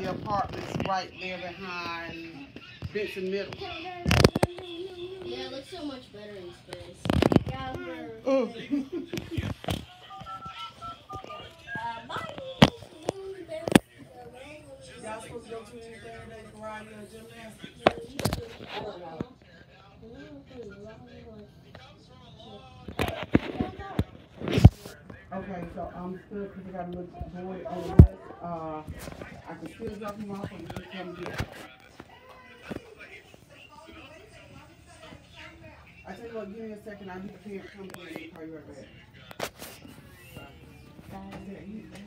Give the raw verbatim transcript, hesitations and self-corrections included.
the apartments right there behind Benson Middle. Yeah, it looks so much better in space. Yeah, we're. Oh. Uh, bye. Y'all supposed to go to anything today, karate or gymnastics? I don't know. Okay, so I'm still, because I got a little boy on the list. Uh, I can still drop him off and you can come get him. I tell you what, give me a second. I'll be prepared to come in and call you right back. Bye.